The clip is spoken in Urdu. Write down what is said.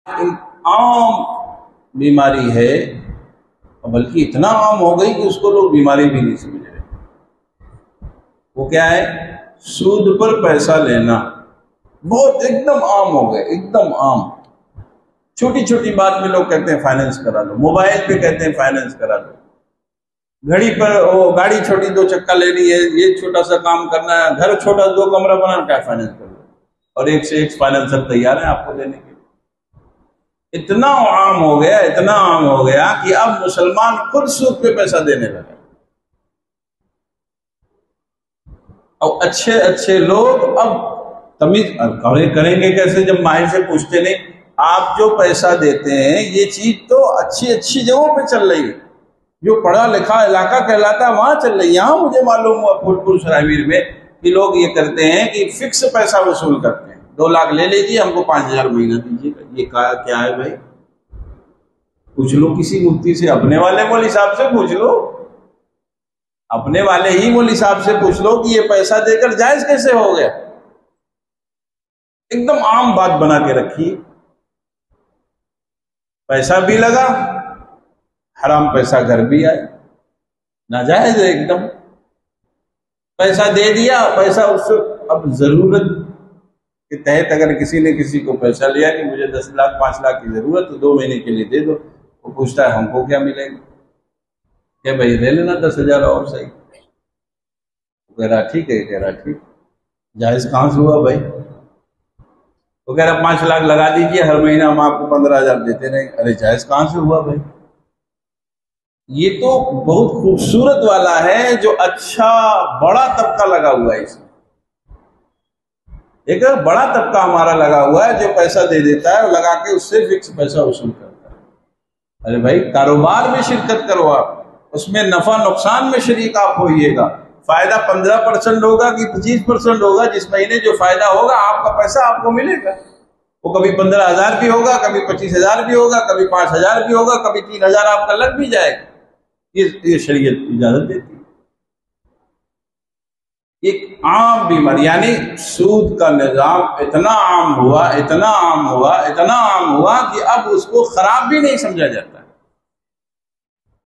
ایک عام بیماری ہے، بلکہ اتنا عام ہو گئی کہ اس کو لوگ بیماری بھی نہیں سمجھ رہے۔ وہ کیا ہے؟ سود پر پیسہ لینا بہت ایک دم عام ہو گئے، ایک دم عام۔ چھوٹی چھوٹی بات میں لوگ کہتے ہیں فائنینس کرا لو، موبائل پہ کہتے ہیں فائنینس کرا لو، گھڑی پر وہ گاڑی چھوٹی 2 چکا لینی ہے، یہ چھوٹا سا کام کرنا ہے، گھر چھوٹا 2 کمرہ بنانا، کیا فائنینس کر لو، اور ایک سے ایک فائنینسر تیار ہے آپ کو دینے کے لیے۔ اتنا عام ہو گیا، اتنا عام ہو گیا کہ اب مسلمان خود سود پہ پیسہ دینے لگا، اور اچھے اچھے لوگ اب تمیز کریں گے کیسے جب ماہر سے پوچھتے نہیں؟ آپ جو پیسہ دیتے ہیں یہ چیز تو اچھی اچھی جگہوں پہ چل رہی ہے، جو پڑھا لکھا علاقہ کہلاتا ہے وہاں چل رہی ہے۔ یہاں مجھے معلوم ہوا پھول سرائیویر میں کہ لوگ یہ کرتے ہیں کہ فکس پیسہ وصول کرتے ہیں، 2 لاکھ لے لیجیے، ہم کو 5,000 مہینہ دیجیے گا۔ یہ کیا ہے بھائی؟ پوچھ لو کسی مفتی سے، اپنے والے مولوی صاحب سے پوچھ لو، اپنے والے ہی مولوی صاحب سے پوچھ لو کہ یہ پیسہ دے کر جائز کیسے ہو گیا؟ ایک دم عام بات بنا کے رکھی، پیسہ بھی لگا، حرام پیسہ گھر بھی آئے، ناجائز ہے ایک دم۔ پیسہ دے دیا، پیسہ اس سے اب ضرورت کے تحت اگر کسی نے کسی کو پیسہ لیا کہ مجھے 10 لاکھ 5 لاکھ کی ضرورت ہے، 2 مہینے کے لیے دے دو، وہ پوچھتا ہے ہم کو کیا ملے گا؟ کہ بھائی لے لینا 10,000 اور صحیح۔ وہ کہہ رہا ٹھیک ہے، کہہ رہا ٹھیک، جائز کہاں سے ہوا بھائی؟ وہ کہہ رہا 5 لاکھ لگا دیجیے، ہر مہینہ ہم آپ کو 15,000 دیتے رہیں۔ ارے جائز کہاں سے ہوا بھائی؟ یہ تو بہت خوبصورت والا ہے جو اچھا بڑا طبقہ لگا ہوا ہے، اس میں ایک بڑا طبقہ ہمارا لگا ہوا ہے جو پیسہ دے دیتا ہے اور لگا کے اس سے فکس پیسہ وصول کرتا ہے۔ ارے بھائی کاروبار میں شرکت کرو، آپ اس میں نفع نقصان میں شریک آپ ہوئیے گا، فائدہ 15% ہوگا کہ 25% ہوگا، جس مہینے جو فائدہ ہوگا آپ کا پیسہ آپ کو ملے گا۔ وہ کبھی 15,000 بھی ہوگا، کبھی 25,000 بھی ہوگا، کبھی 5,000 بھی ہوگا، کبھی 3,000 آپ کا لگ بھی جائے گا۔ یہ شریعت اجازت دیتی ہے۔ ایک عام بیماری، یعنی سود کا نظام اتنا عام ہوا، اتنا عام ہوا، اتنا عام ہوا کہ اب اس کو خراب بھی نہیں سمجھا جاتا۔